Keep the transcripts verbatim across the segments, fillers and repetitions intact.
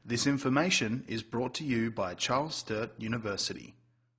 This information is brought to you by Charles Sturt University.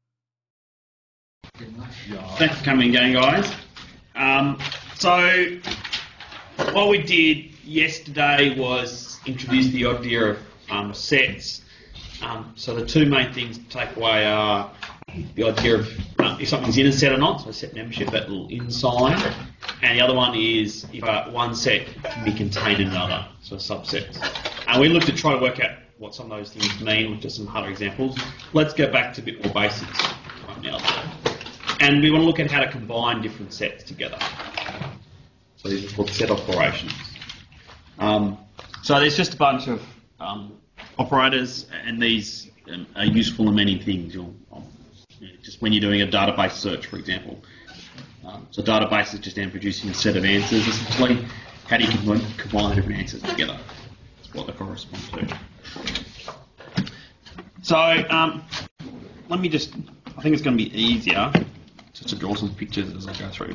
Thanks for coming again, guys. Um, so, what we did yesterday was introduce the idea of um, sets. Um, so the two main things to take away are the idea of um, if something's in a set or not, so set membership, that little in sign, and the other one is if uh, one set can be contained in another, so subsets. And we looked at trying to work out what some of those things mean with just some harder examples. Let's go back to a bit more basics right now. And we want to look at how to combine different sets together. So these are called set operations. Um, so there's just a bunch of um, operators, and these um, are useful in many things. You'll, um, you know, just when you're doing a database search, for example. Um, so a database is just then producing a set of answers, essentially. How do you combine, combine the different answers together? That's what they correspond to. So um, let me just, I think it's going to be easier just to draw some pictures as I go through.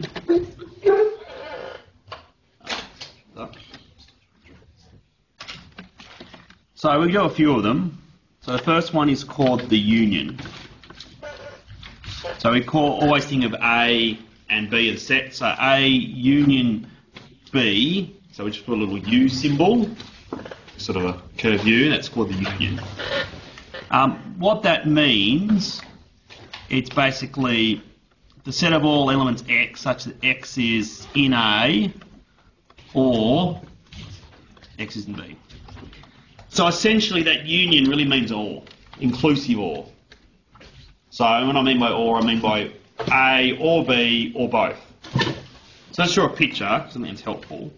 So we've got a few of them. So the first one is called the union. So we call always think of A and B as sets. So A union B, so we just put a little U symbol, sort of a curved U, that's called the union. Um, what that means, it's basically the set of all elements X such that X is in A or X is in B. So essentially that union really means or, inclusive or. So when I mean by or, I mean by A or B or both. So let's draw a picture, something that's helpful.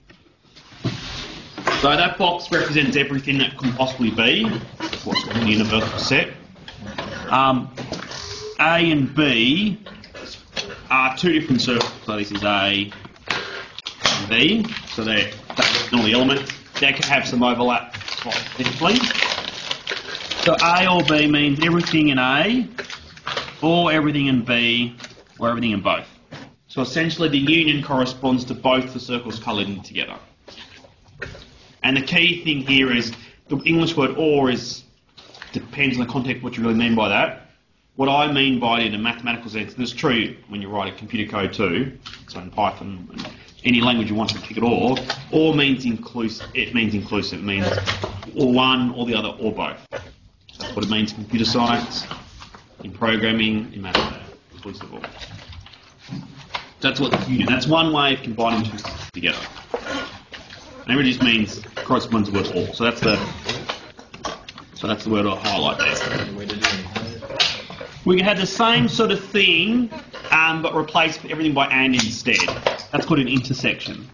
So that box represents everything that can possibly be, what's called a universal set. Um, A and B are two different circles. So this is A and B. So they're all the elements. They can have some overlap potentially. So A or B means everything in A, or everything in B, or everything in both. So essentially the union corresponds to both the circles coloured in together. And the key thing here is the English word or is depends on the context what you really mean by that. What I mean by it in a mathematical sense, and it's true when you write a computer code too, so in Python, and any language you want to pick it or, or means inclusive, it means inclusive, it means or one, or the other, or both. That's what it means in computer science, in programming, in mathematics, inclusive or. That's what the union, that's one way of combining two things together. And it really just means corresponds to the word or. So that's the so that's the word I'll highlight there. We can have the same sort of thing, um, but replace everything by and instead. That's called an intersection.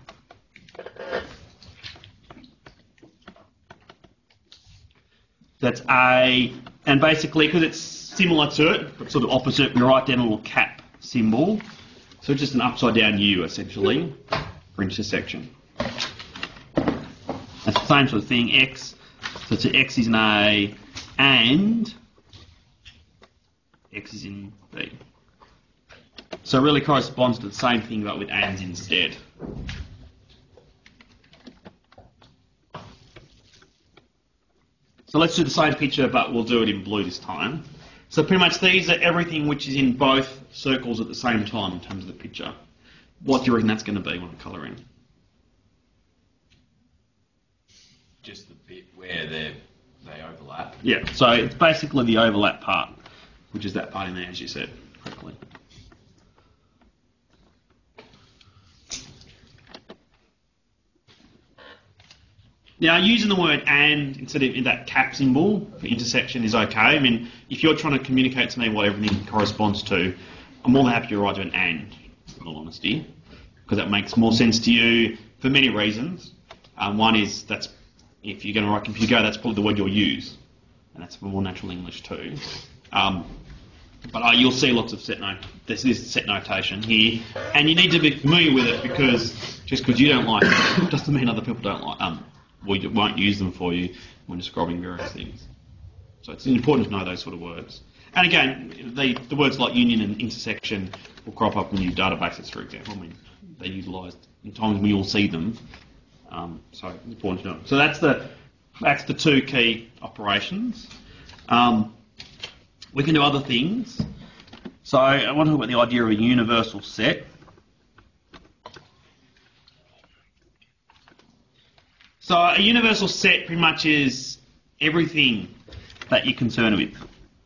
That's A, and basically because it's similar to it, but sort of opposite, we write down a little cap symbol. So it's just an upside down U essentially for intersection. That's the same sort of thing, X, so it's X is in A and X is in B. So it really corresponds to the same thing but with ands instead. So let's do the same picture but we'll do it in blue this time. So pretty much these are everything which is in both circles at the same time in terms of the picture. What do you reckon that's going to be when I colour in? Just the bit where they they overlap. Yeah, so it's basically the overlap part, which is that part in there, as you said correctly. Now, using the word and instead of in that cap symbol for intersection is okay. I mean, if you're trying to communicate to me what everything corresponds to, I'm more than happy to write to an and, in all honesty, because that makes more sense to you for many reasons. Um, one is that's if you're going to write computer, that's probably the word you'll use, and that's for more natural English too. Um, but uh, you'll see lots of set note. This is set notation here, and you need to be familiar with it because just because you don't like it doesn't mean other people don't like um we won't use them for you when describing various things. So it's important to know those sort of words. And again, the, the words like union and intersection will crop up in new databases, for example. I mean, they're utilised in times when you'll see them. Um, so it's important to know. So that's the That's the two key operations. Um, we can do other things. So I want to talk about the idea of a universal set. So a universal set pretty much is everything that you're concerned with.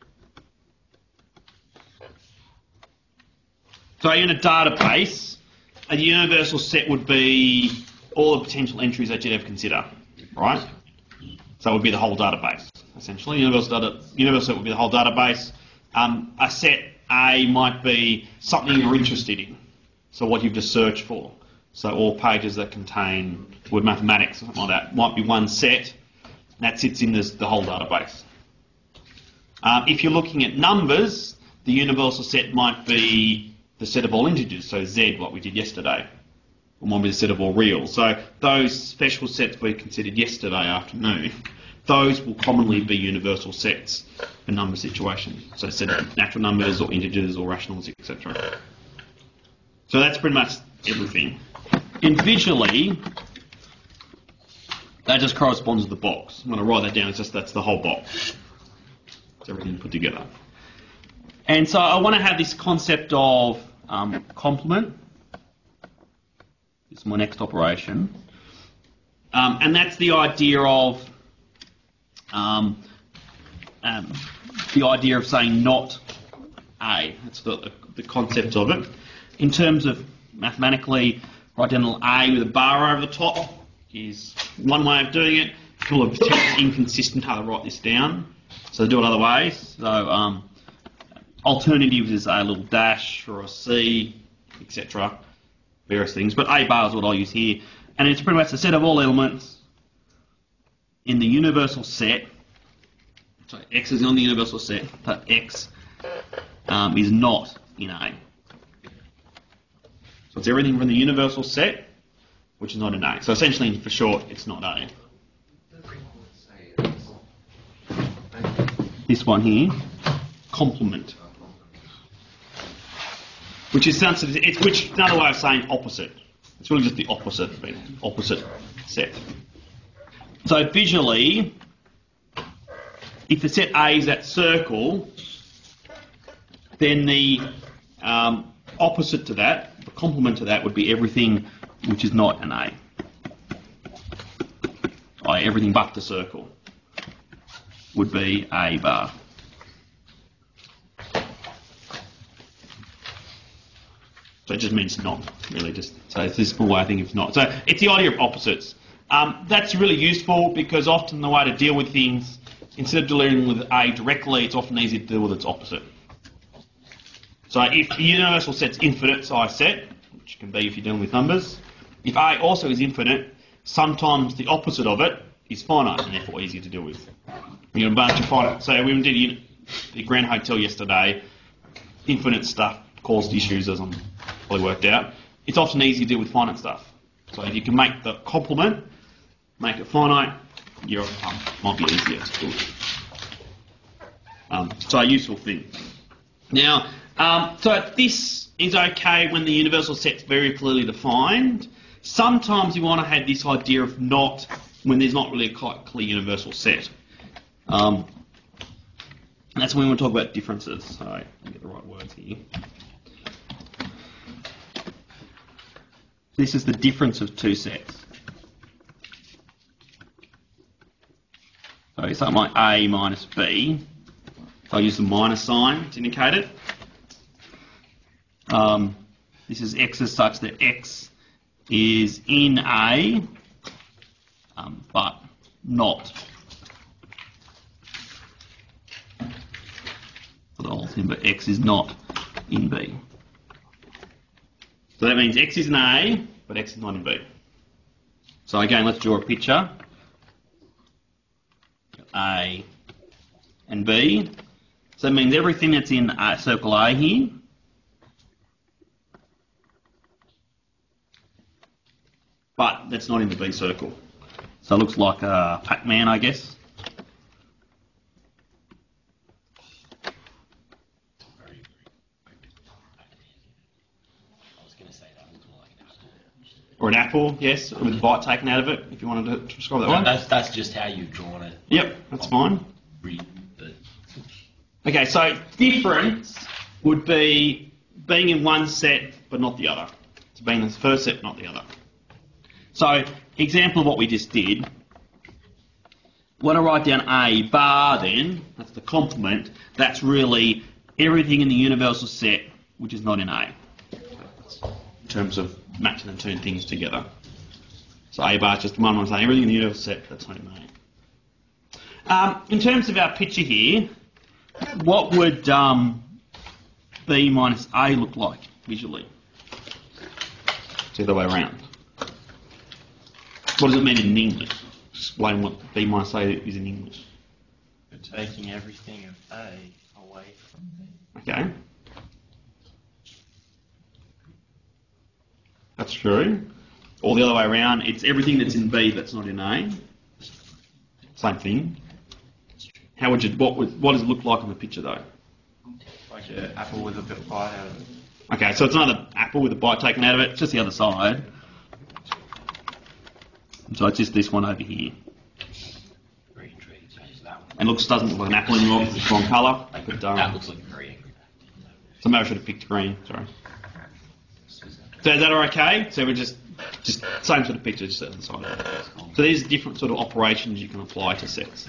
So in a database, a universal set would be all the potential entries that you'd ever consider, right? So it would be the whole database, essentially. Universal, data, universal set would be the whole database. Um, a set A might be something you're interested in, so what you've just searched for. So all pages that contain word mathematics or something like that might be one set, and that sits in this, the whole database. Um, if you're looking at numbers, the universal set might be the set of all integers, so Z, what we did yesterday. Or might be the set of all reals. So those special sets we considered yesterday afternoon, those will commonly be universal sets for number situations. So set of natural numbers or integers or rationals, et cetera. So that's pretty much everything. And visually, that just corresponds to the box. When I write that down, it's just that's the whole box. It's everything put together. And so I want to have this concept of um, complement. This is my next operation. Um, and that's the idea of um, um, the idea of saying not A. That's the, the concept of it. In terms of mathematically, write down an A with a bar over the top is one way of doing it. People are particularly inconsistent how to write this down, so they do it other ways. So um, alternatives is a little dash or a C, et cetera. Various things, but A bar is what I'll use here, and it's pretty much the set of all elements in the universal set. So X is on the universal set, but X um, is not in A. So it's everything from the universal set, which is not in A. So essentially, for short, it's not A. This one here, complement. Which is it's which is another way of saying opposite. It's really just the opposite, opposite set. So visually, if the set A is that circle, then the um, opposite to that, the complement to that, would be everything which is not an A. Or everything but the circle would be A bar. So it just means not, really. Just so it's this way I think it's not. So it's the idea of opposites. Um, that's really useful because often the way to deal with things, instead of dealing with A directly, it's often easier to deal with its opposite. So if the universal set's infinite size set, which can be if you're dealing with numbers, if A also is infinite, sometimes the opposite of it is finite and therefore easier to deal with. We got a bunch of finite. So we did the Grand Hotel yesterday. Infinite stuff caused issues, as I'm probably worked out. It's often easy to deal with finite stuff. So if you can make the complement, make it finite, you're um, might be easier to do. Um, so a useful thing. Now, um, so this is okay when the universal set's very clearly defined. Sometimes you want to have this idea of not when there's not really a quite clear universal set. Um, and that's when we want to talk about differences. So let me get the right words here. This is the difference of two sets. So something like A minus B. So I'll use the minus sign to indicate it. Um, this is X is such that X is in A, um, but not for the whole thing, but X is not in B. So that means X is in A, but X is not in B. So again, let's draw a picture. A and B. So that means everything that's in A, circle A here, but that's not in the B circle. So it looks like a Pac-Man, I guess. or an apple, yes, with a bite taken out of it, if you wanted to describe that No, one. that's that's just how you've drawn it. Yep, that's fine. Read the Okay, so difference would be being in one set but not the other. So being in the first set, not the other. So, example of what we just did. When I write down A bar then, that's the complement, that's really everything in the universal set which is not in A. In terms of matching the two things together. So A bar is just one one saying everything in the universal set that's not in A. Um, in terms of our picture here, what would um, B minus A look like visually? It's the other way around. What does it mean in English? Explain what B minus A is in English. You're taking everything of A away from B. Okay. That's true. Or the other way around, it's everything that's in B that's not in A. Same thing. How would you? What would? What does it look like on the picture though? Like an apple with a bit of bite out of it. Okay, so it's not an apple with a bite taken out of it. It's just the other side. So it's just this one over here. green tree. Change that one. And looks doesn't look like an apple anymore because it's the wrong colour. But, um, That looks like green. so maybe I should have picked green. Sorry. So is that all okay? So we're just just same sort of picture, just at the side. So these are different sort of operations you can apply to sets.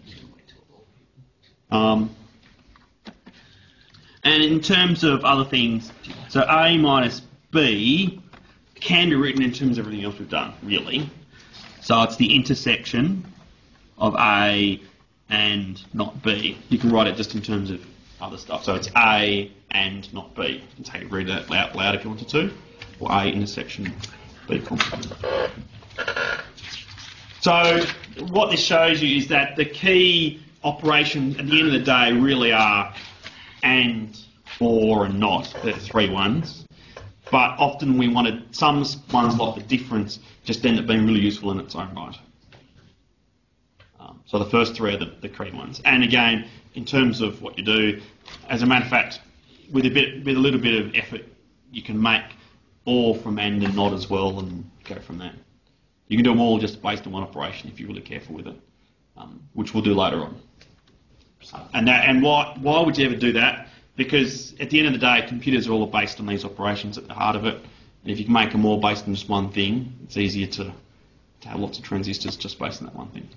Um, and in terms of other things, so A minus B can be written in terms of everything else we've done, really. So it's the intersection of A and not B. You can write it just in terms of other stuff. So it's A and not B. You can take read it out loud if you wanted to. Or A intersection B complement. So what this shows you is that the key operations at the end of the day really are and, or, and not. They're the three ones. But often we wanted some ones like the difference just end up being really useful in its own right. Um, so the first three are the, the key ones. And again, in terms of what you do, as a matter of fact, with a bit, with a little bit of effort, you can make or from and and not as well and go from there. You can do them all just based on one operation if you're really careful with it, um, which we'll do later on. And that, and why why would you ever do that? Because at the end of the day, computers are all based on these operations at the heart of it. And if you can make them all based on just one thing, it's easier to, to have lots of transistors just based on that one thing.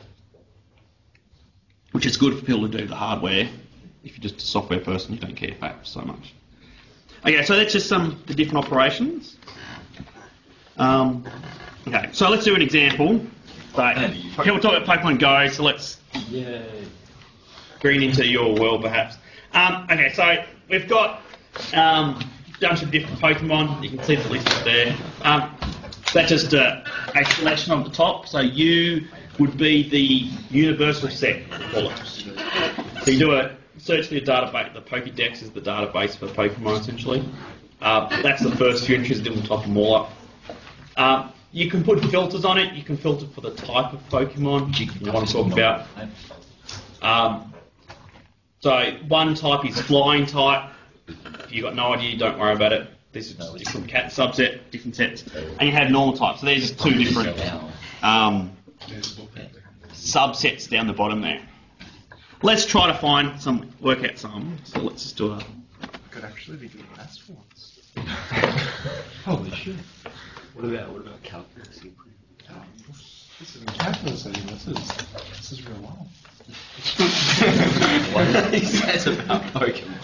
Which is good for people to do the hardware. If you're just a software person, you don't care perhaps so much. Okay, so that's just some of the different operations. Um, okay, so let's do an example. But people talk about Pokemon Go, so let's Yay. green into your world perhaps. Um, okay, so we've got um, a bunch of different Pokemon. You can see the list up there. Um, that's just a, a selection on the top. So U would be the universal set, we call it. So you do a search for your database. The Pokédex is the database for Pokemon, essentially. Uh, that's the first few entries, then we'll type them all up. Um, you can put filters on it. You can filter for the type of Pokemon you want to talk about. Um, so one type is flying type. If you've got no idea, don't worry about it. This is just a different cat subset, different sets. And you have normal type. So there's just two different um, subsets down the bottom there. Let's try to find some, work out some. So let's just do a... Could actually be doing maths for once. Holy shit. What about what about calculus? This isn't calculus anymore. This is this is real life. What he says about Pokemon.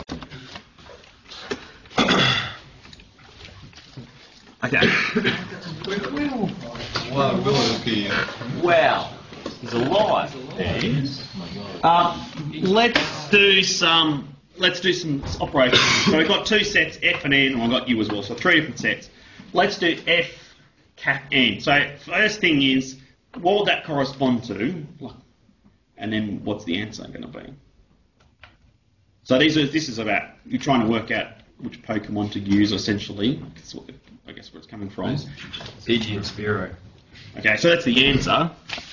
Okay. Wow, will it be? Wow. He's alive. There he is. Um, let's do some. Let's do some operations. So we've got two sets, F and N, and I've got U as well. So three different sets. Let's do F, cap, N. So first thing is, what would that correspond to? And then what's the answer going to be? So these are. This is about you're trying to work out which Pokemon to use. Essentially, that's what, I guess where it's coming from. Pidgey and Spearow. Okay, so that's the answer.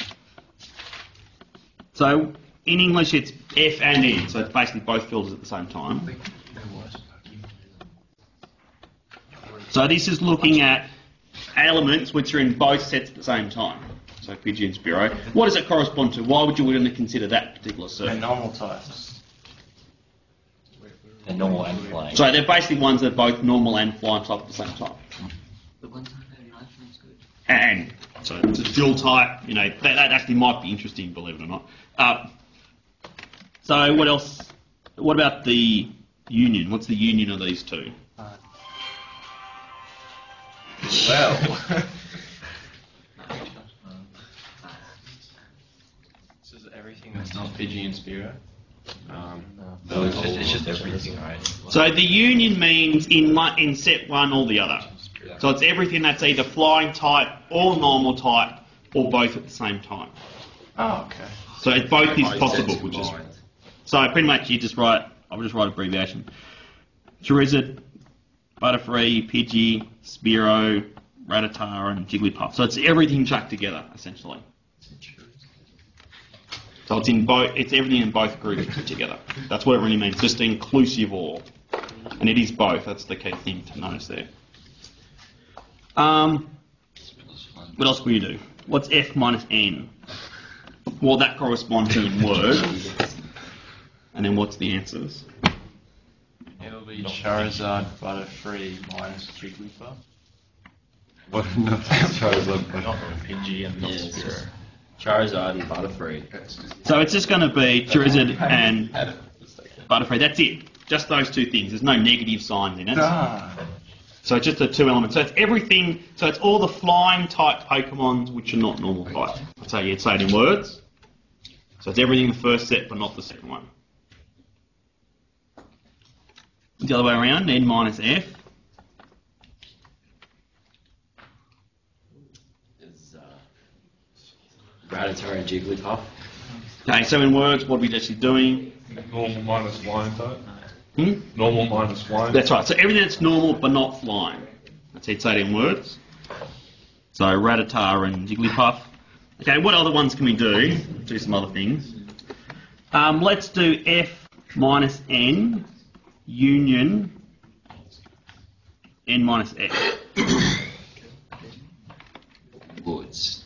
So in English, it's F and N, so it's basically both filters at the same time. So this is looking at elements which are in both sets at the same time. So Pidgey and Spearow. What does it correspond to? Why would you want to consider that particular They're set? normal types. They're normal and flying. So they're basically ones that are both normal and flying type at the same time. The ones I know in iPhone's good. And so it's a dual type, you know, that, that actually might be interesting, believe it or not. Uh, so what else? What about the union? What's the union of these two? Well, this is everything that's not Pidgey and Spearow. Um, No, it's just, it's just everything, right? So the union means in one, in set one or the other. So it's everything that's either flying type or normal type or both at the same time. oh, okay. So it both is possible, which is so pretty much you just write. I'll just write abbreviation. Charizard, Butterfree, Pidgey, Spearow, Rattata, and Jigglypuff. So it's everything chucked together essentially. So it's in both. It's everything in both groups put together. That's what it really means. Just inclusive or, and it is both. That's the key thing to notice there. Um, what else will you do? What's F minus N? Well, that corresponds to in words. And then what's the answers? It'll be Charizard, Butterfree minus Jigglypuff. What? Not Charizard. Not Pidgey and not Spearow. Charizard and Butterfree. So it's just going to be Charizard and Butterfree. That's it. Just those two things. There's no negative signs in it. Ah. So it's just the two elements. So it's everything. So it's all the flying type Pokemons which are not normal type. So you'd say it in words. So it's everything in the first set, but not the second one. The other way around. N minus F. Is uh, Rattata and Jigglypuff. Okay. So in words, what are we actually doing? Normal minus flying type. Hmm? Normal minus flying. That's right. So everything that's normal but not flying. That's how you'd say it in words. So Rattata and Jigglypuff. Okay, what other ones can we do? Do some other things. Um, let's do F minus N union N minus F. Woods.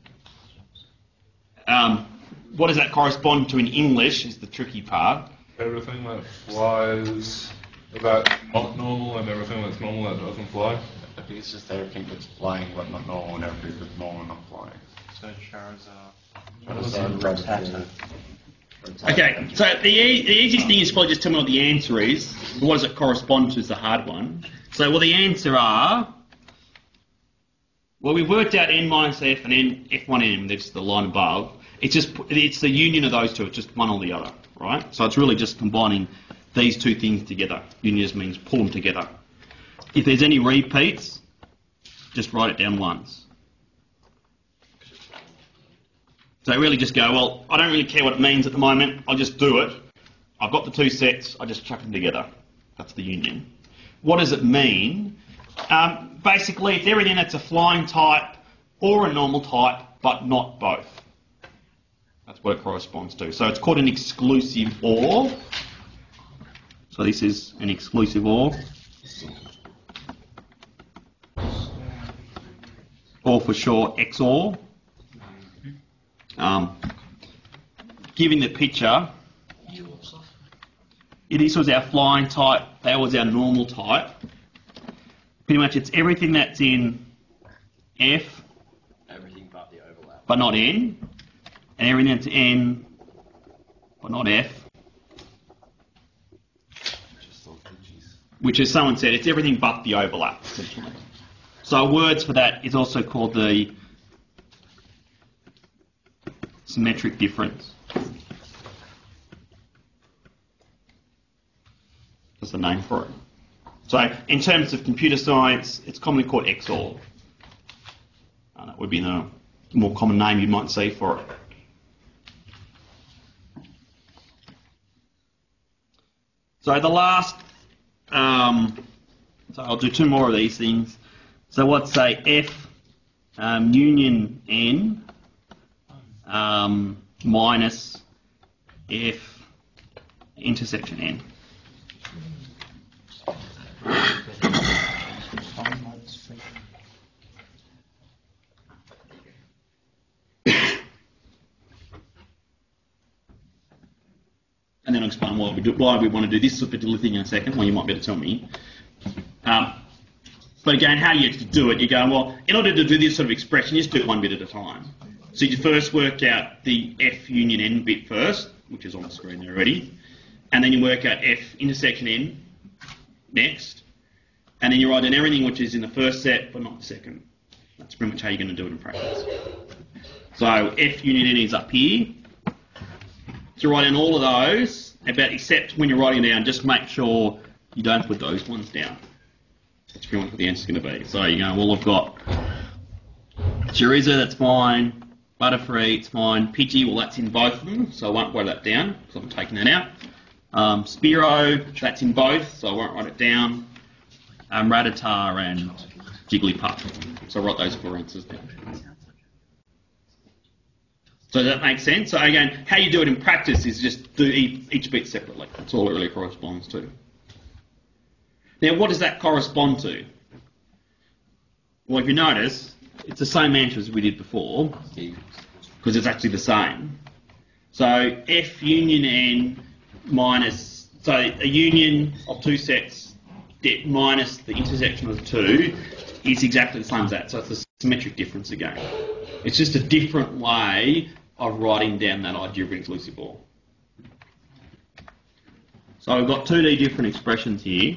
Um, what does that correspond to in English is the tricky part. Everything that flies that's not normal and everything that's normal that doesn't fly. I think it's just everything that's flying but not normal and everything that's normal and not flying. So Charizard. Charizard, Rattata. Okay, so the, e- the easiest thing is probably just tell me what the answer is. What does it correspond to is the hard one. So, well, the answer are, well, we've worked out N minus F and N, F one N, that's the line above. It's just, it's the union of those two, it's just one or the other, right? So it's really just combining these two things together. Union just means pull them together. If there's any repeats, just write it down once. So really just go, well, I don't really care what it means at the moment, I'll just do it. I've got the two sets, I just chuck them together. That's the union. What does it mean? Um, basically, it's everything that's a flying type or a normal type, but not both. That's what it corresponds to. So it's called an exclusive OR. So this is an exclusive OR. Or for short, X O R. Um, giving the picture, this was our flying type, that was our normal type. Pretty much it's everything that's in F, Everything but the overlap. but not N, and everything that's N, but not F. Which, as someone said, it's everything but the overlap, essentially. So words for that is also called the symmetric difference. That's the name for it. So in terms of computer science, it's commonly called X O R. Uh, that would be the more common name you might see for it. So the last, um, so I'll do two more of these things. So let's say F um, union N um, minus F intersection N. then I'll explain why we, do, why we want to do this particular thing in a second, or you might be able to tell me. Um, but again, how you actually do it, you go, well, in order to do this sort of expression, you just do it one bit at a time. So you first work out the F union N bit first, which is on the screen there already, and then you work out F intersection N next, and then you write in everything which is in the first set, but not the second. That's pretty much how you're going to do it in practice. So F union N is up here. So write in all of those, about except when you're writing down, just make sure you don't put those ones down. That's pretty much what the answer's going to be. So you go, well, I've got chorizo, that's fine. Butterfree, it's fine. Pidgey, well, that's in both of them, so I won't write that down because I'm taking that out. Um, Spearow, that's in both, so I won't write it down. Um, Rattata and Jigglypuff. So I write those four answers down. So does that make sense? So again, how you do it in practice is just do each, each bit separately. That's all it really corresponds to. Now, what does that correspond to? Well, if you notice, it's the same answer as we did before, because it's actually the same. So F union N minus, so a union of two sets minus the intersection of the two is exactly the same as that. So it's a symmetric difference again. It's just a different way of writing down that idea of an exclusive OR. So we've got two D different expressions here.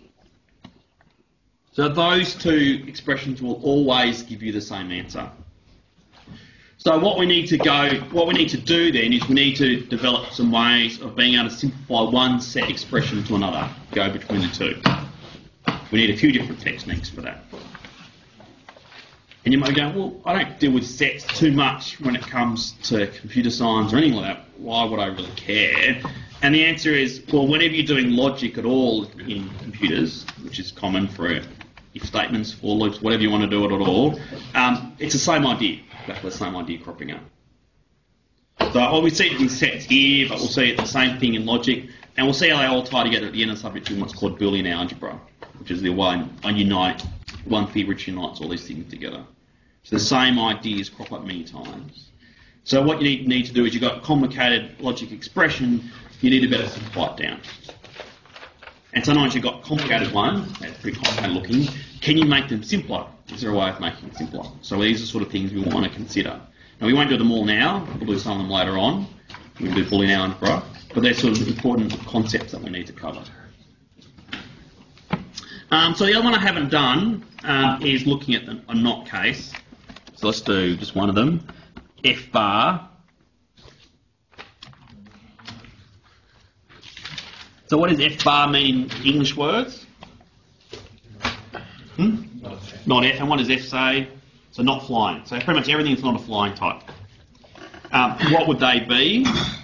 So those two expressions will always give you the same answer. So what we need to go, what we need to do then is we need to develop some ways of being able to simplify one set expression to another, go between the two. We need a few different techniques for that. And you might go, well, I don't deal with sets too much when it comes to computer science or anything like that. Why would I really care? And the answer is, well, whenever you're doing logic at all in computers, which is common for if statements, for loops, whatever you want to do it at all, um, it's the same idea, exactly the same idea cropping up. So well, we see it in sets here, but we'll see it the same thing in logic, and we'll see how they all tie together at the end of the subject in what's called Boolean algebra, which is the one I unite, one theory which unites all these things together. So the same ideas crop up many times. So what you need, need to do is you've got a complicated logic expression, you need to better simplify it down. And sometimes you've got complicated ones, that's pretty complicated looking. Can you make them simpler? Is there a way of making them simpler? So these are sort of things we want to consider. Now we won't do them all now, we'll do some of them later on. We'll do Boolean algebra, but they're sort of important concepts that we need to cover. Um, so the other one I haven't done um, is looking at the, a not case. So let's do just one of them. F bar. So what does F bar mean in English words? Hmm? Not F. And what does F say? So not flying. So pretty much everything is not a flying type. Um, what would they be?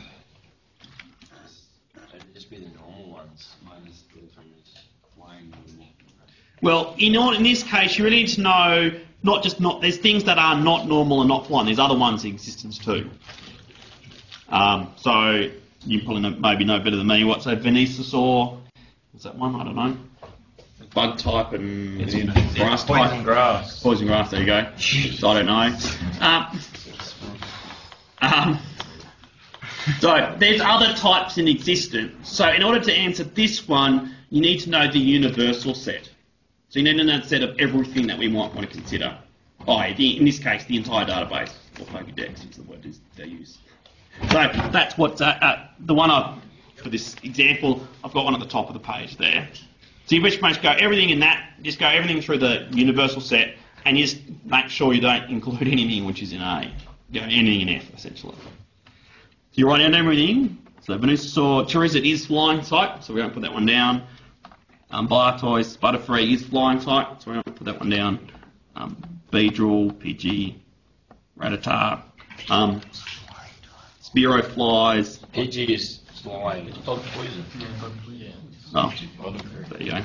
It'd just be the normal ones, minus the flying normal. Well, in, all, in this case, you really need to know not just not. There's things that are not normal and not flying. There's other ones in existence too. Um, so you probably know, maybe know better than me. What's a Venusaur? What's that one? I don't know. Bug type and grass type. Poison grass. Poison grass. There you go. So I don't know. Um, um, so there's other types in existence. So in order to answer this one, you need to know the universal set. So you need to know the set of everything that we might want to consider. Oh, the, in this case, the entire database, or Pokédex is the word they use. So that's what uh, uh, the one I, for this example, I've got one at the top of the page there. So you pretty much go everything in that, just go everything through the universal set, and you just make sure you don't include anything which is in A. You know, anything in F, essentially. So you write down everything. So Venusaur, Charizard is flying type, so we won't put that one down. Um, Blastoise, Butterfree is flying type, so we won't put that one down. Um, Beedrill, Pidgey, Rattata, um, Spearow flies. Pidgey is flying. It's dog poison. Oh, there you go.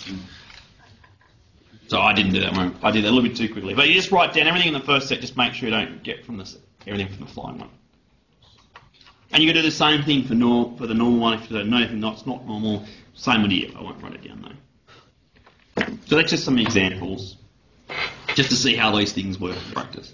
So I didn't do that one. I did that a little bit too quickly. But you just write down everything in the first set. Just make sure you don't get from the everything from the flying one. And you can do the same thing for nor, for the normal one. If you don't know anything that's not normal, same idea. I won't write it down though. So that's just some examples, just to see how these things work in practice.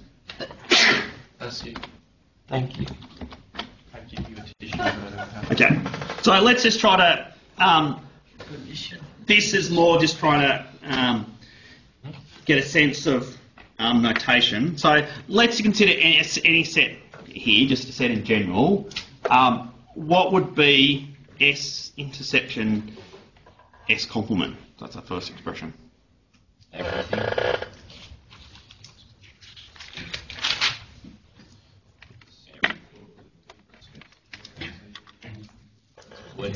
That's it. Thank you. I give you a tissue. Okay. So let's just try to, um, this is more just trying to um, get a sense of um, notation. So let's consider any, any set here, just a set in general. Um, what would be S intersection S complement? That's our first expression. Everything. With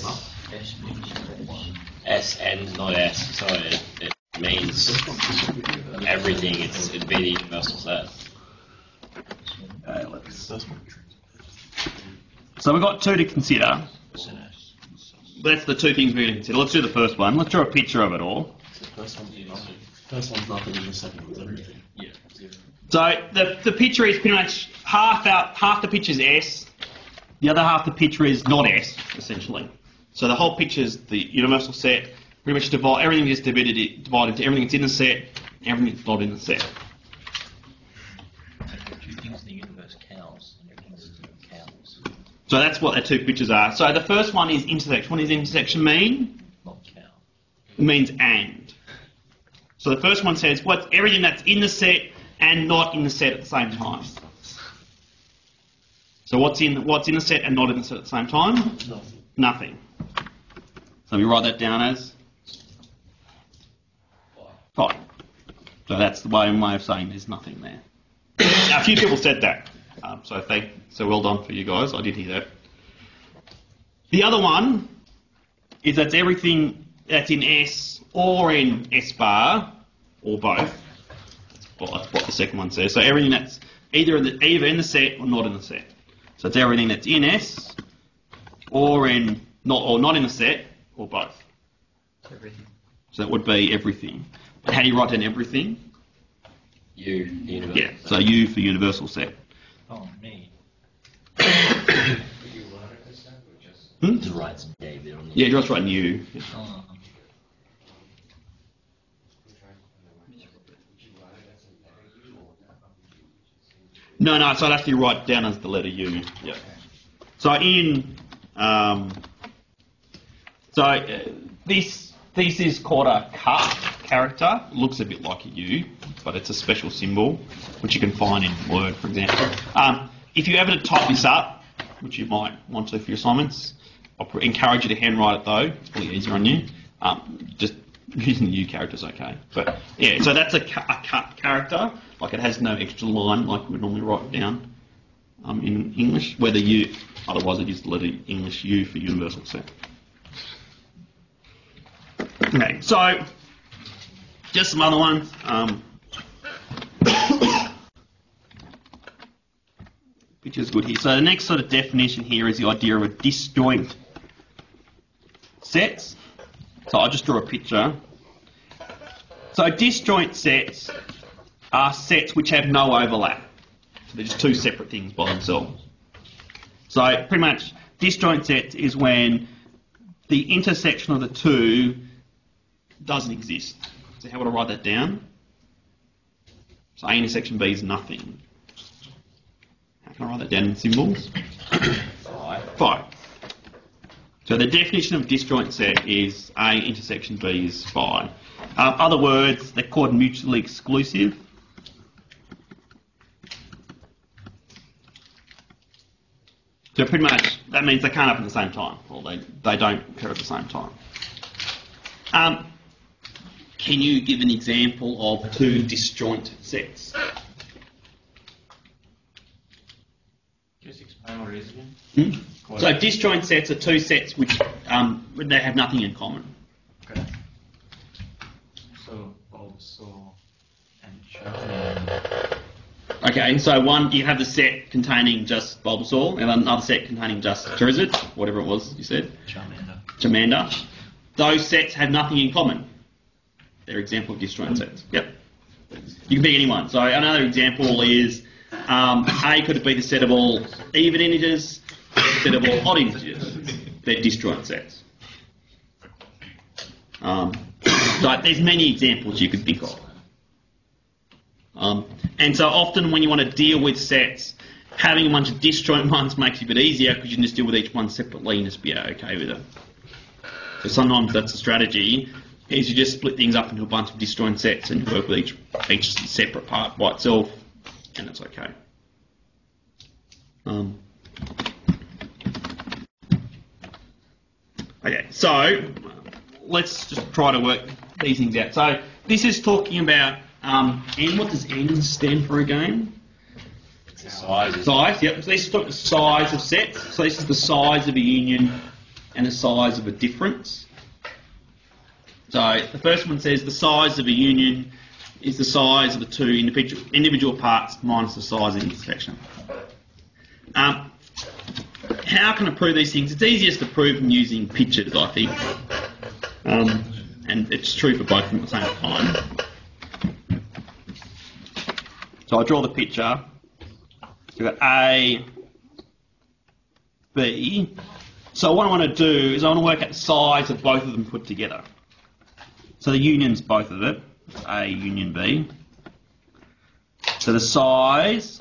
S and not S, so it, it means everything. It's it'd be the universal set. Okay, let's, so we've got two to consider. That's the two things we're going to consider. Let's do the first one. Let's draw a picture of it all. First one's nothing. First one's nothing, and the second one's everything. Yeah. So the, the picture is pretty much half out, half the picture is S, the other half the picture is not S, essentially. So the whole picture is the universal set, pretty much divide, everything is divided, divided into everything that's in the set, everything that's not in the set. Two things in the universe counts, and everything's counts. So that's what the two pictures are. So the first one is intersection. What does intersection mean? Not count. It means and. So the first one says what's everything that's in the set and not in the set at the same time. So what's in what's in the set and not in the set at the same time? Nothing. Nothing. So we write that down as five. So that's the way, way of saying there's nothing there. Now, a few people said that. Um, so thank, so well done for you guys. I did hear that. The other one is that's everything that's in S or in S bar or both. That's what, what the second one says. So everything that's either in the, either in the set or not in the set. So it's everything that's in S or in not or not in the set or both. Everything. So that would be everything. But how do you write down everything? You, the universal Yeah. set. So U for universal set. Oh, me. Hmm? Just write some David on the. Yeah, just writing U. Yeah. Oh. No, no, so I'd actually write down as the letter U. Yeah. So in, um, so uh, this this is called a cut character. It looks a bit like a U, but it's a special symbol, which you can find in Word, for example. Um, if you ever type this up, which you might want to for your assignments, I'll pr- encourage you to handwrite it though. It's probably easier on you. Um, just using the U character is okay. But yeah, so that's a, cu- a cut character. Like it has no extra line like we normally write down um, in English. Whether U, otherwise it is the letter English U for universal set. Okay, so just some other ones. Um, which is good here. So the next sort of definition here is the idea of a disjoint sets. So I'll just draw a picture. So disjoint sets are sets which have no overlap. So they're just two separate things by themselves. So pretty much disjoint sets is when the intersection of the two doesn't exist. So how would I write that down? So A intersection B is nothing. How can I write that down in symbols? Five. Five. So the definition of disjoint set is A intersection B is phi. Um, other words, they're called mutually exclusive. So pretty much that means they can't happen at the same time, or they, they don't occur at the same time. Um, can you give an example of two disjoint sets? Just explain what it is again. Hmm? So disjoint sets are two sets which um, they have nothing in common. Okay. So, also, and Chapman. Okay, so one, you have the set containing just Bulbasaur, and another set containing just Charizard, whatever it was you said, Charmander. Charmander. Those sets have nothing in common. They're example of disjoint sets. Yep. You can pick any one. So another example is um, A could be the set of all even integers, set of all odd integers. They're disjoint sets. Um, so there's many examples you could think of. Um, and so often when you want to deal with sets, having a bunch of disjoint ones makes it a bit easier because you can just deal with each one separately and just be okay with it. So sometimes that's a strategy, is you just split things up into a bunch of disjoint sets and you work with each, each separate part by itself, and it's okay. Um, okay, so let's just try to work these things out. So this is talking about um, N. What does N stand for again? Size. Size, yep. So this is talking the size of sets. So this is the size of a union and the size of a difference. So the first one says the size of a union is the size of the two individual individual parts minus the size of the intersection. Um, how can I prove these things? It's easiest to prove them using pictures, I think. Um, and it's true for both of them at the same time. So I draw the picture. So we've got A, B. So what I want to do is I want to work out the size of both of them put together. So the union's both of it, A union B. So the size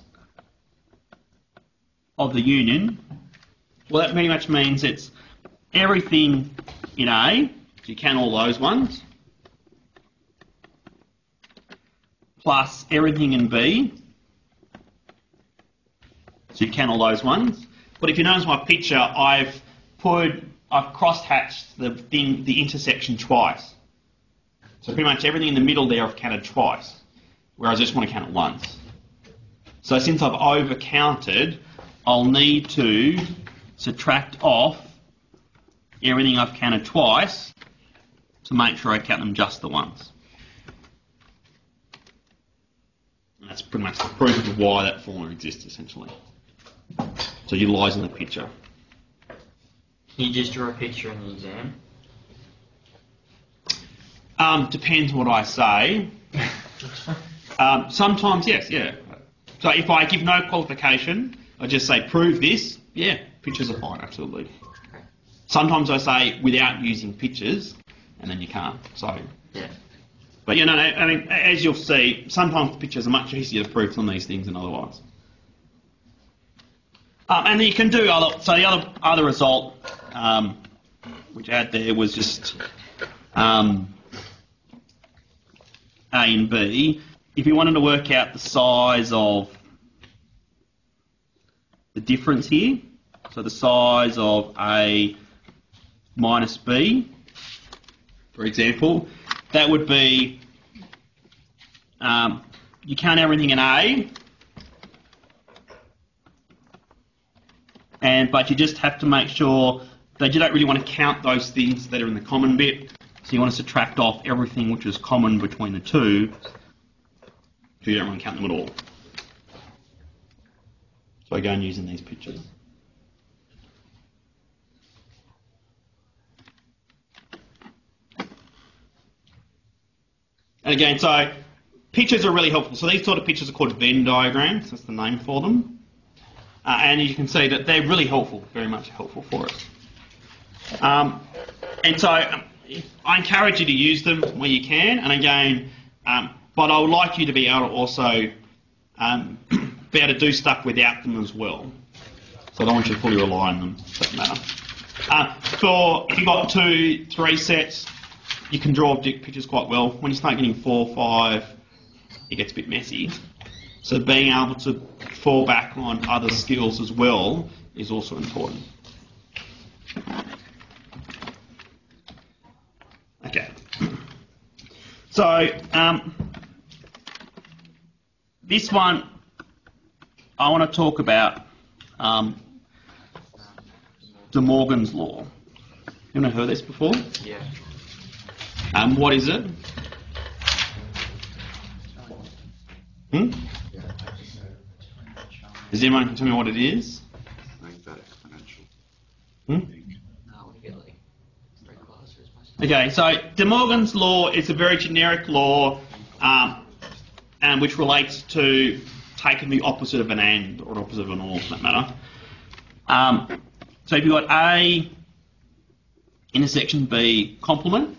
of the union, well, that pretty much means it's everything in A, so you count all those ones, plus everything in B, so you count all those ones. But if you notice my picture, I've put, I've cross-hatched the thing, the intersection twice. So pretty much everything in the middle there I've counted twice, whereas I just want to count it once. So since I've over-counted, I'll need to subtract off everything I've counted twice to make sure I count them just the once. And that's pretty much the proof of why that formula exists, essentially. So utilising the picture. Can you just draw a picture in the exam? Um, depends what I say. um, sometimes, yes, yeah. So if I give no qualification, I just say, prove this, yeah, pictures are fine, absolutely. Okay. Sometimes I say, without using pictures, and then you can't, so. Yeah. But, you know, I mean, as you'll see, sometimes pictures are much easier to prove on these things than otherwise. Um, and then you can do other, so the other, other result, um, which I had there was just, um, A and B. If you wanted to work out the size of the difference here, so the size of A minus B, for example, that would be, um, you count everything in A, and but you just have to make sure that you don't really want to count those things that are in the common bit. So you want to subtract off everything which is common between the two, so you don't want to count them at all. So I go and using these pictures. And again, so pictures are really helpful. So these sort of pictures are called Venn diagrams, that's the name for them. Uh, and you can see that they're really helpful, very much helpful for us. Um, and so um, I encourage you to use them where you can, and again, um, but I would like you to be able to also um, be able to do stuff without them as well. So I don't want you to fully rely on them, doesn't matter. Uh, for, if you've got two, three sets, you can draw pictures quite well. When you start getting four, five, it gets a bit messy. So being able to fall back on other skills as well is also important. Okay. So um, this one, I want to talk about um, De Morgan's law. You ever heard this before? Yeah. Um, what is it? Hmm? Does anyone tell me what it is? I think that exponential. Hmm? No, we get like three classes. Okay, so De Morgan's law is a very generic law um, and which relates to taking the opposite of an and or opposite of an or, for that matter. Um, so if you've got A intersection B complement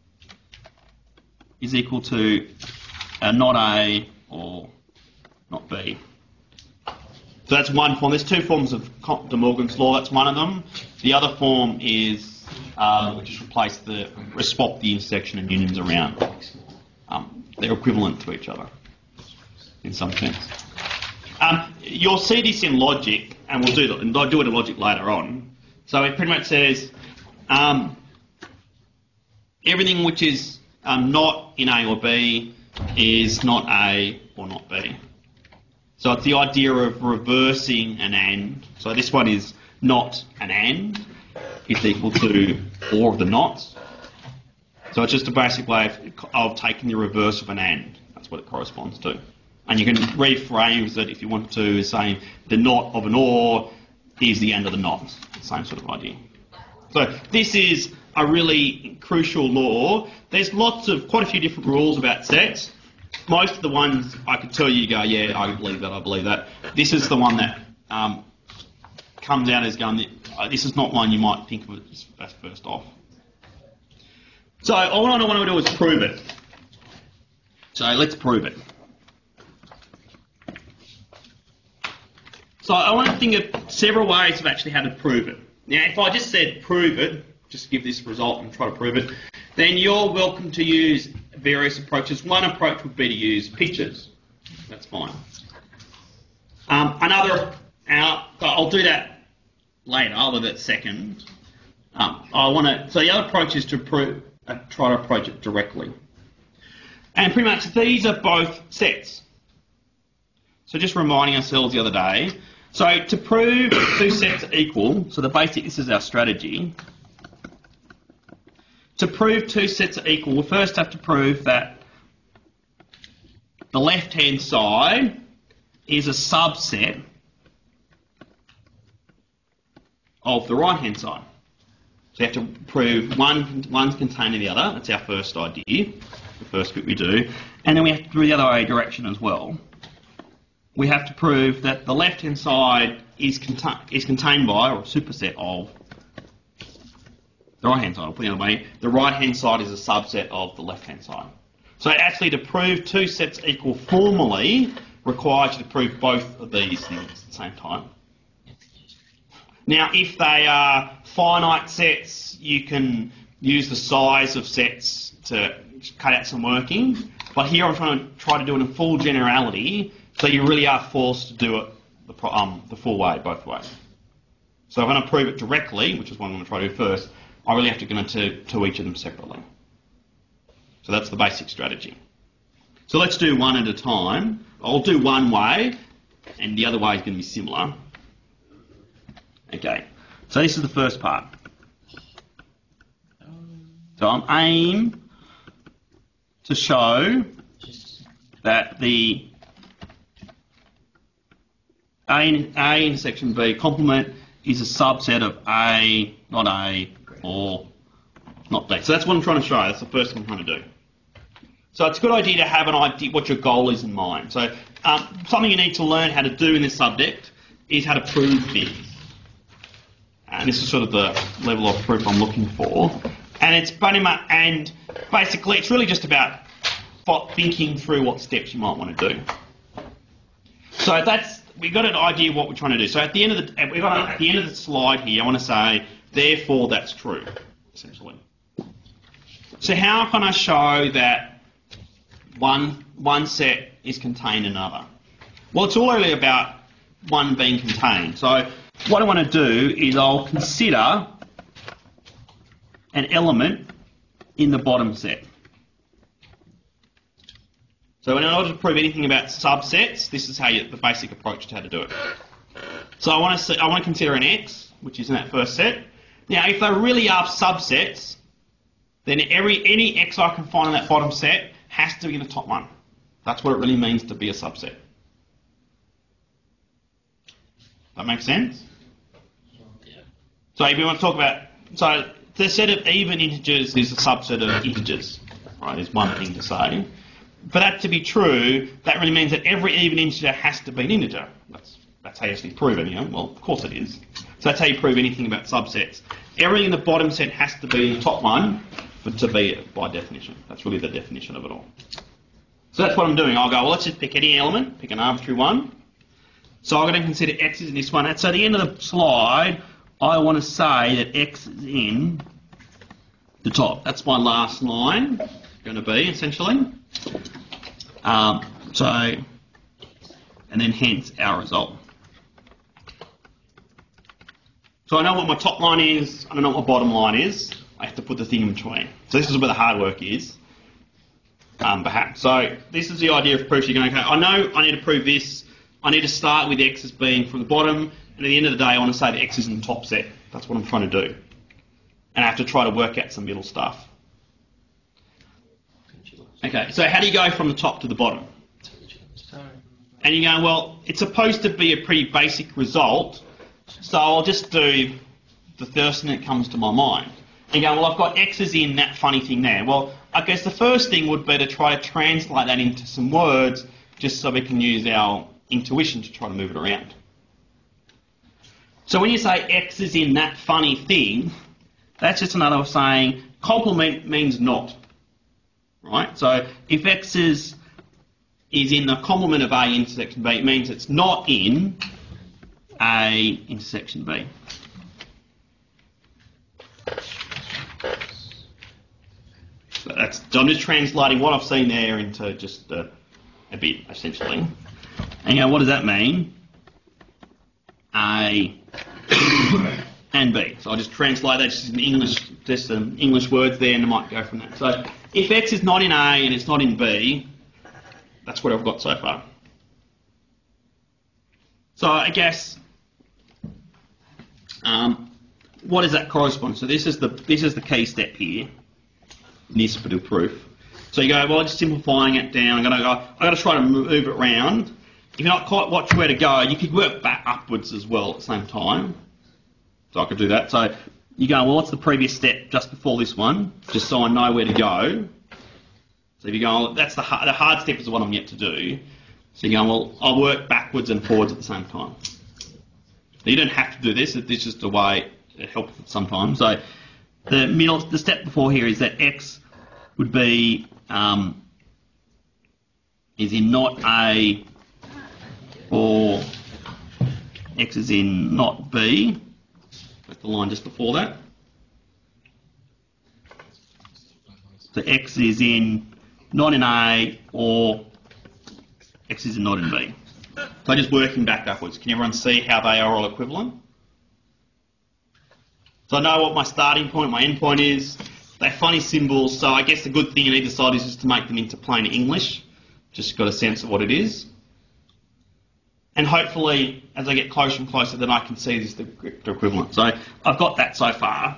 is equal to uh, not A or not B. So So that's one form. There's two forms of De Morgan's law. That's one of them. The other form is uh, we just replace the swap the intersection and unions around. Um, they're equivalent to each other in some sense. Um, you'll see this in logic, and we'll do the, and I'll do it in logic later on. So it pretty much says um, everything which is um, not in A or B is not A or not B. So it's the idea of reversing an AND. So this one is not an AND. It's equal to four of the nots. So it's just a basic way of, of taking the reverse of an AND. That's what it corresponds to. And you can rephrase it if you want to as saying the not of an OR is the AND of the not. Same sort of idea. So this is a really crucial law. There's lots of, quite a few different rules about sets. Most of the ones I could tell you, go, yeah, I believe that, I believe that. This is the one that um, comes out as going, uh, this is not one you might think of as, as first off. So all I want to do is prove it. So let's prove it. So I want to think of several ways of actually how to prove it. Now, if I just said prove it, just give this result and try to prove it, then you're welcome to use various approaches. One approach would be to use pictures. That's fine. Um, another, uh, I'll do that later, I'll do that second. Um, I want to, so the other approach is to prove, uh, try to approach it directly. And pretty much these are both sets. So just reminding ourselves the other day. So to prove two sets are equal, so the basic, this is our strategy. To prove two sets are equal, we first have to prove that the left-hand side is a subset of the right-hand side. So you have to prove one, one's contained in the other. That's our first idea, the first bit we do. And then we have to do the other way direction as well. We have to prove that the left-hand side is, contain, is contained by, or a superset of, the right-hand side. I'll put it the other way. The right-hand side is a subset of the left-hand side. So actually to prove two sets equal formally requires you to prove both of these things at the same time. Now, if they are finite sets, you can use the size of sets to cut out some working. But here I'm trying to try to do it in full generality, so you really are forced to do it the, um, the full way, both ways. So if I'm going to prove it directly, which is what I'm going to try to do first, I really have to go into to each of them separately. So that's the basic strategy. So let's do one at a time. I'll do one way, and the other way is going to be similar. Okay, so this is the first part. So I'm aim to show that the A, A intersection B complement is a subset of A, not A, or not B. So that's what I'm trying to show. That's the first thing I'm trying to do. So it's a good idea to have an idea what your goal is in mind. So um, something you need to learn how to do in this subject is how to prove things. And this is sort of the level of proof I'm looking for. And it's pretty much, and basically it's really just about thinking through what steps you might want to do. So that's, we've got an idea of what we're trying to do. So at the end of the, we've got at the end of the slide here, I want to say, therefore that's true, essentially. So how can I show that one one set is contained in another? Well, it's all really about one being contained. So what I want to do is I'll consider an element in the bottom set. So in order to prove anything about subsets, this is how you, the basic approach to how to do it. So I want to see, I want to consider an X, which is in that first set. Now, if they really are subsets, then every any X I can find in that bottom set has to be in the top one. That's what it really means to be a subset. That makes sense? Yeah. So if you want to talk about, so the set of even integers is a subset of integers, right? Is one thing to say. For that to be true, that really means that every even integer has to be an integer. That's that's how you actually prove it, you know? Well, of course it is. So that's how you prove anything about subsets. Everything in the bottom set has to be in the top one for to be it by definition. That's really the definition of it all. So that's what I'm doing. I'll go, well, let's just pick any element, pick an arbitrary one. So I'm going to consider x is in this one. And so at the end of the slide, I want to say that x is in the top. That's my last line, going to be, essentially. Um, so, and then hence our result. So I know what my top line is, I don't know what my bottom line is. I have to put the thing in between. So this is where the hard work is, um, perhaps. So this is the idea of proofs. You're going, okay, I know I need to prove this. I need to start with x as being from the bottom, and at the end of the day, I want to say that x is in the top set. That's what I'm trying to do. And I have to try to work out some middle stuff. Okay, so how do you go from the top to the bottom? And you're going, well, it's supposed to be a pretty basic result, so I'll just do the first thing that comes to my mind. And you go, well, I've got x's in that funny thing there. Well, I guess the first thing would be to try to translate that into some words, just so we can use our intuition to try to move it around. So when you say x is in that funny thing, that's just another way of saying complement means not. Right? So if x is, is in the complement of A intersection B, it means it's not in A intersection B. So that's, so I'm just translating what I've seen there into just a, a bit, essentially. And you know, what does that mean? A and B. So I'll just translate that just in English, just some English words there, and I might go from that. So if x is not in A and it's not in B, that's what I've got so far. So I guess, um, what does that correspond? So this is the this is the key step here in this bit of proof. So you go, well, just simplifying it down. I'm going to go. I've got to try to move it around. If you're not quite watch where to go, you could work back upwards as well at the same time. So I could do that. So you go, well, what's the previous step just before this one? Just so I know where to go. So if you go, that's the hard, the hard step is the one I'm yet to do. So you go, well, I'll work backwards and forwards at the same time. Now, you don't have to do this. It's just a way it helps sometimes. So the middle, the step before here is that x would be um, is in not A, or x is in not B. That's the line just before that. So x is in not in A, or x is in not in B. So just working back backwards. Can everyone see how they are all equivalent? So I know what my starting point, my end point is. They're funny symbols, so I guess the good thing on either side is just to make them into plain English. Just got a sense of what it is. And hopefully, as I get closer and closer, then I can see this the, the equivalent. So I've got that so far.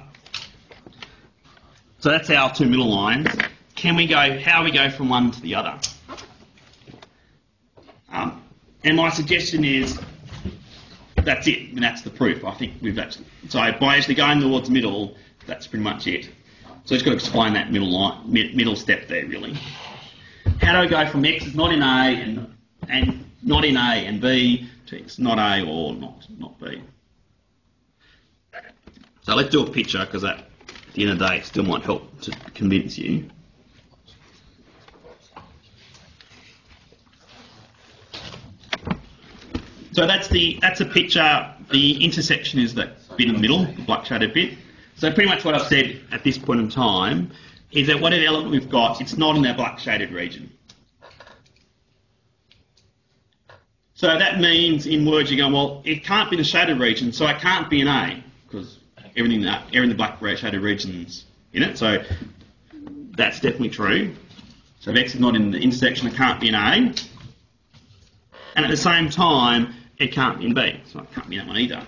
So that's our two middle lines. Can we go, how do we go from one to the other? Um, and my suggestion is, that's it, and that's the proof. I think we've actually, so by actually going towards the middle, that's pretty much it. So I've just got to explain that middle line, middle step there, really. How do I go from x is not in A and and not in A and B to x not A or not not B? So let's do a picture, because at the end of the day it still might help to convince you. So that's the that's a picture. The intersection is that bit in the middle, the black shaded bit. So pretty much what I've said at this point in time is that whatever element we've got, it's not in that black shaded region. So that means, in words, you're going, well, it can't be the shaded region, so it can't be an A, because everything that everything in the black shaded region's in it. So that's definitely true. So if x is not in the intersection, it can't be an A. And at the same time, it can't be in B, so it can't be that one either.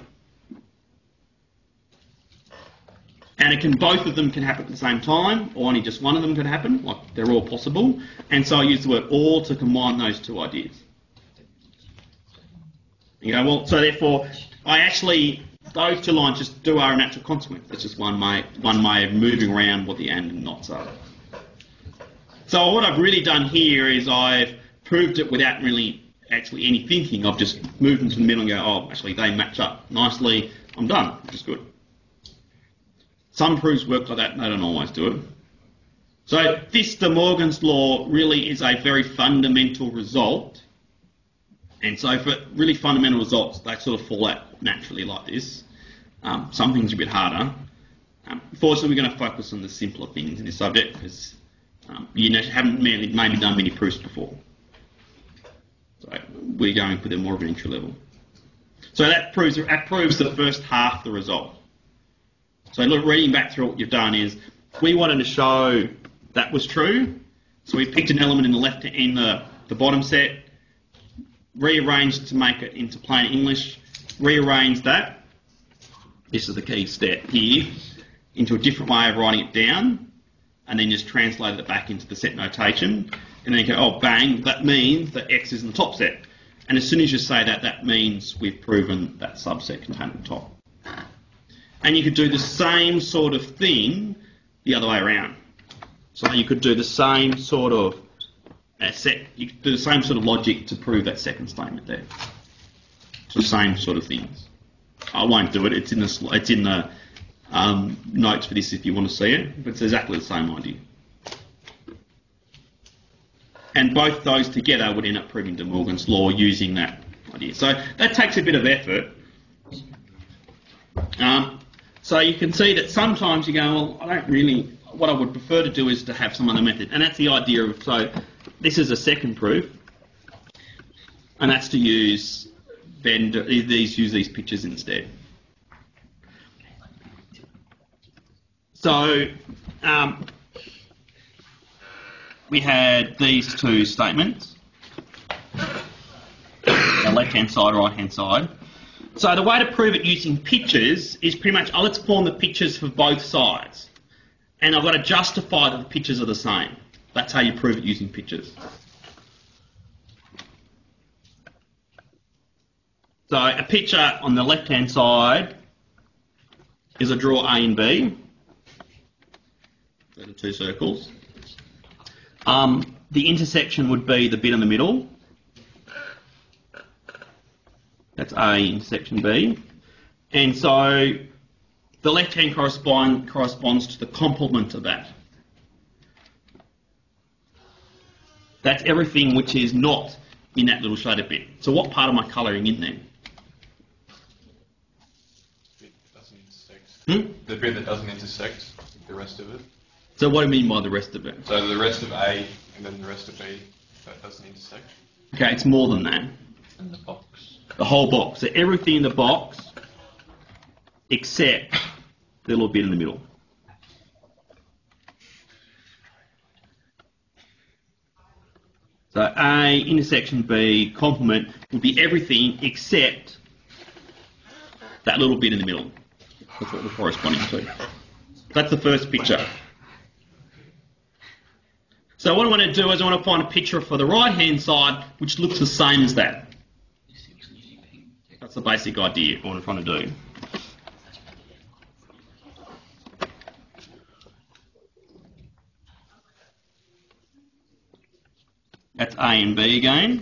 And it can, both of them can happen at the same time, or only just one of them could happen, like they're all possible. And so I use the word or to combine those two ideas. You go, well, so therefore, I actually, those two lines just do are a natural consequence. That's just one way, one way of moving around what the and and nots are. So what I've really done here is I've proved it without really actually any thinking. I've just moved into the middle and go, oh, actually they match up nicely. I'm done, which is good. Some proofs work like that, and they don't always do it. So this, De Morgan's law, really is a very fundamental result, And so for really fundamental results, they sort of fall out naturally like this. Um, some things are a bit harder. Um, fortunately, we're going to focus on the simpler things in this subject because um, you know, haven't maybe, maybe done many proofs before. So we're going for the more of an entry level. So that proves, that proves the first half of the result. So look, reading back through what you've done is, we wanted to show that was true. So we picked an element in the left in the, the bottom set, rearranged to make it into plain English, rearranged that. This is the key step here, into a different way of writing it down, and then just translated it back into the set notation. And then you go, oh bang, that means that X is in the top set. And as soon as you say that, that means we've proven that subset contained at the top. And you could do the same sort of thing the other way around. So you could do the same sort of uh, set, you could do the same sort of logic to prove that second statement there. It's the same sort of things. I won't do it. It's in the it's in the um, notes for this if you want to see it. But it's exactly the same idea. And both those together would end up proving De Morgan's law using that idea. So that takes a bit of effort. Um, so you can see that sometimes you go, well, I don't really, what I would prefer to do is to have some other method. And that's the idea of, so this is a second proof. And that's to use, then these use these pictures instead. So, um, we had these two statements, the left-hand side, right-hand side. So the way to prove it using pictures is pretty much, oh, let's form the pictures for both sides. And I've got to justify that the pictures are the same. That's how you prove it using pictures. So a picture on the left-hand side is I draw A and B. They're the two circles. Um, the intersection would be the bit in the middle. That's A intersection B. And so the left hand correspond, corresponds to the complement of that. That's everything which is not in that little shaded bit. So what part am I colouring in then? Bit that doesn't intersect. Hmm? The bit that doesn't intersect with the rest of it. So what do you mean by the rest of it? So the rest of A and then the rest of B that doesn't intersect. Okay, it's more than that. In the box. The whole box. So everything in the box except the little bit in the middle. So A intersection B complement would be everything except that little bit in the middle. That's what we're corresponding to. That's the first picture. So what I want to do is I want to find a picture for the right-hand side which looks the same as that. That's the basic idea of what I'm trying to do. That's A and B again.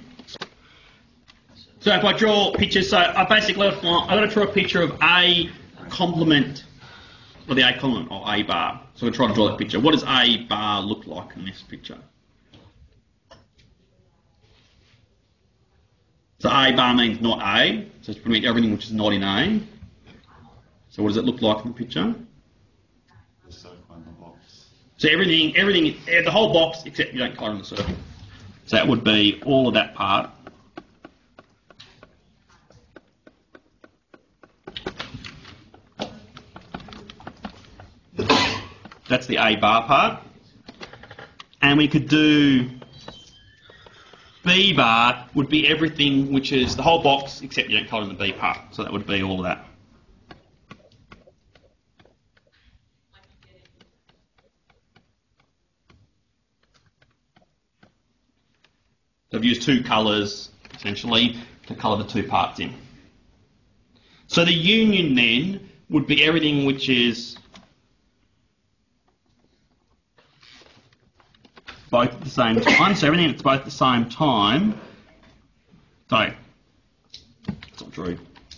So if I draw pictures, so I basically I've got to draw a picture of A complement, or the A complement, or A bar. So I'm trying to draw that picture. What does A bar look like in this picture? So A bar means not A, so it's pretty much everything which is not in A. So what does it look like in the picture? The circle in the box. So everything, everything, the whole box except you don't colour in the circle. So that would be all of that part. That's the A bar part. And we could do B bar would be everything which is the whole box except you don't colour in the B part. So that would be all of that. So I've used two colours essentially to colour the two parts in. So the union then would be everything which is both at the same time. So everything that's both at the same time. Sorry, that's not true.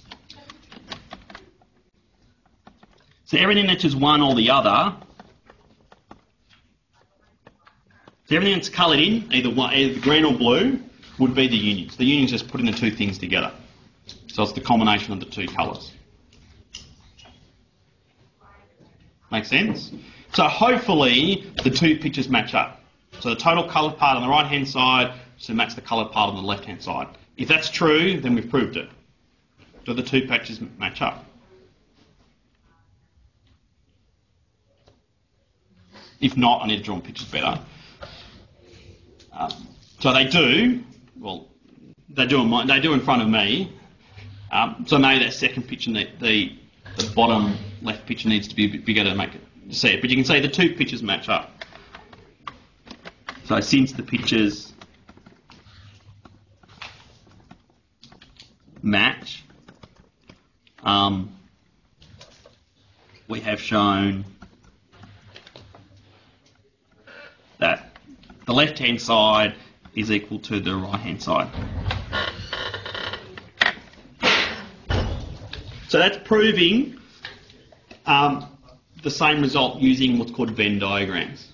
So everything that's just one or the other. So everything that's coloured in, either one, either green or blue, would be the unions. The unions just putting the two things together. So it's the combination of the two colours. Make sense? So hopefully the two pictures match up. So the total coloured part on the right hand side should match the coloured part on the left hand side. If that's true, then we've proved it. Do the two patches match up? If not, I need to draw pictures better. Um, so they do. Well, they do in my, they do in front of me. Um, so maybe that second picture, the, the the bottom left picture needs to be a bit bigger to make it see it. But you can see the two pictures match up. So since the pictures match, um, we have shown that the left-hand side is equal to the right-hand side. So that's proving um, the same result using what's called Venn diagrams.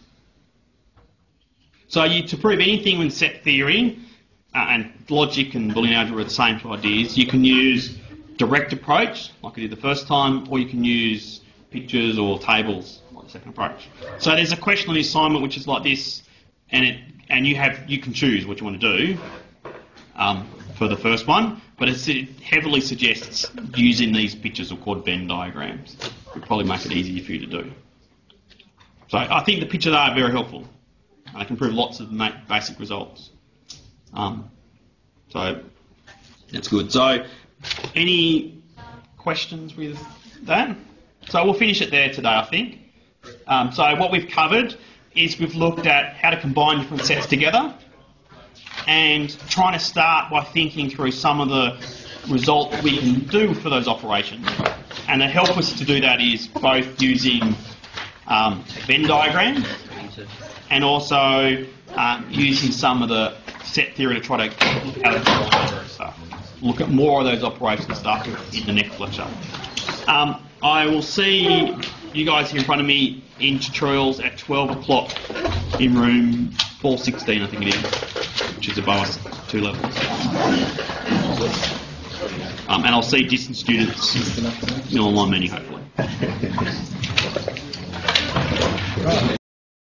So you, to prove anything with set theory, uh, and logic and Boolean algebra are the same two ideas, you can use direct approach, like I did the first time, or you can use pictures or tables, like the second approach. So there's a question on the assignment which is like this, and it and you have you can choose what you want to do um, for the first one, but it's, it heavily suggests using these pictures, or called Venn diagrams. It would probably make it easier for you to do. So I think the pictures are very helpful. They can prove lots of basic results. Um, so that's good. So any questions with that? So we'll finish it there today, I think. Um, so what we've covered is we've looked at how to combine different sets together and trying to start by thinking through some of the results we can do for those operations. And to help us to do that is both using um, Venn diagrams and also um, using some of the set theory to try to look at it stuff. Look at more of those operations stuff in the next lecture. Um, I will see you guys here in front of me in tutorials at twelve o'clock in room four sixteen, I think it is, which is above us two levels. Um, and I'll see distance students in online meeting, hopefully.